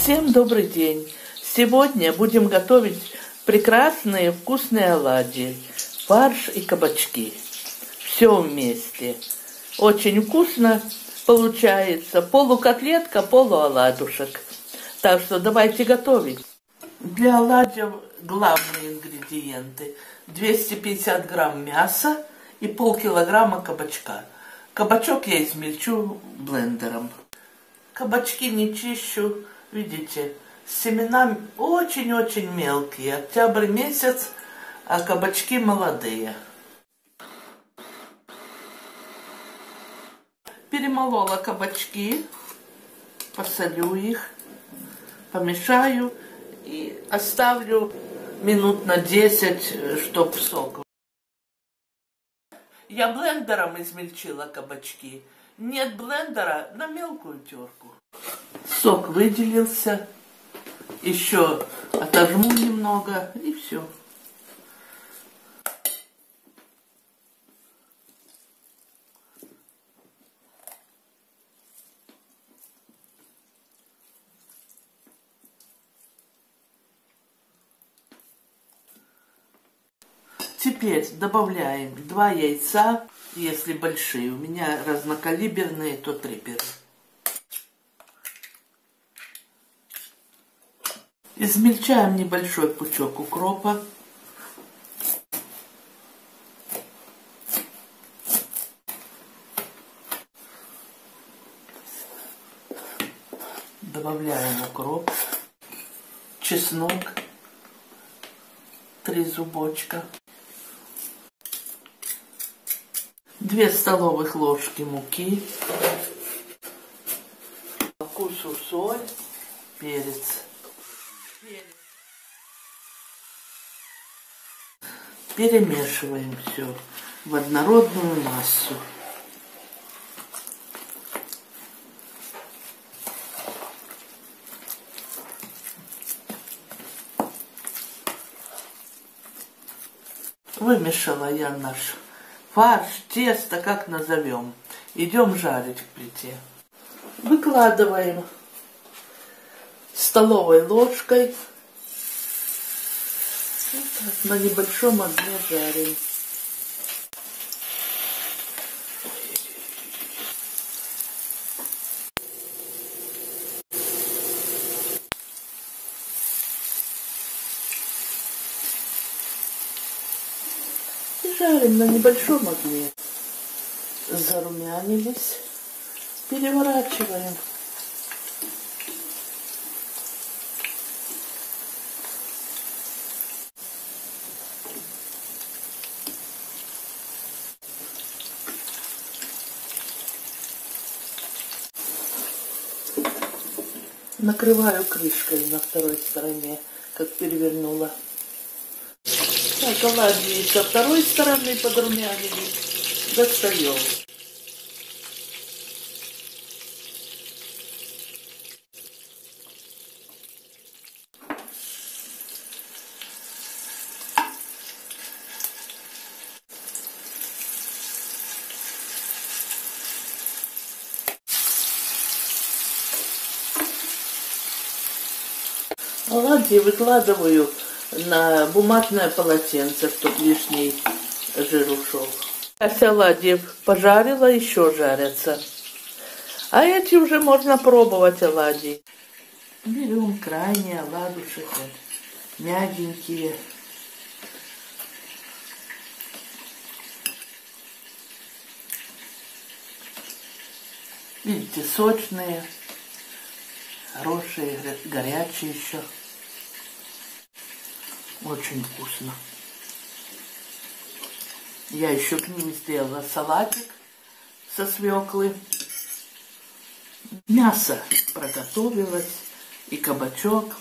Всем добрый день! Сегодня будем готовить прекрасные вкусные оладьи, фарш и кабачки. Все вместе. Очень вкусно получается. Полукотлетка, полуоладушек. Так что давайте готовить. Для оладьев главные ингредиенты: 250 грамм мяса и полкилограмма кабачка. Кабачок я измельчу блендером. Кабачки не чищу, видите, семена очень-очень мелкие. Октябрь месяц, а кабачки молодые. Перемолола кабачки, посолю их, помешаю и оставлю минут на 10, чтоб сок. Я блендером измельчила кабачки. Нет блендера, на мелкую терку. Сок выделился. Еще отожму немного и все. Теперь добавляем 2 яйца, если большие. У меня разнокалиберные, то 3 беру. Измельчаем небольшой пучок укропа. Добавляем укроп, чеснок, 3 зубочка. 2 столовых ложки муки, по вкусу соль, перец. Перемешиваем все в однородную массу. Вымешала я наш фарш, тесто, как назовем. Идем жарить к плите. Выкладываем столовой ложкой. Вот так, на небольшом огне жарим. И жарим на небольшом огне. Зарумянились. Переворачиваем. Накрываю крышкой на второй стороне, как перевернула. Так, оладьи со второй стороны подрумянились. Достаем. Оладьи выкладываю на бумажное полотенце, чтобы лишний жир ушел. Оладьи пожарила, еще жарятся. А эти уже можно пробовать оладьи. Берем крайние оладушек, мягенькие. Видите, сочные, хорошие, горячие еще. Очень вкусно. Я еще к ним сделала салатик со свеклы. Мясо приготовилось и кабачок.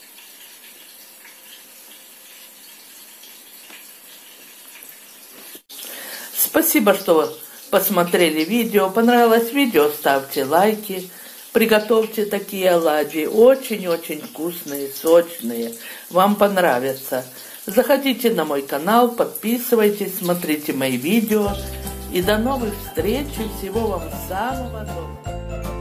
Спасибо, что посмотрели видео. Понравилось видео, ставьте лайки. Приготовьте такие оладьи. Очень-очень вкусные, сочные. Вам понравятся. Заходите на мой канал, подписывайтесь, смотрите мои видео. И до новых встреч. И всего вам самого доброго.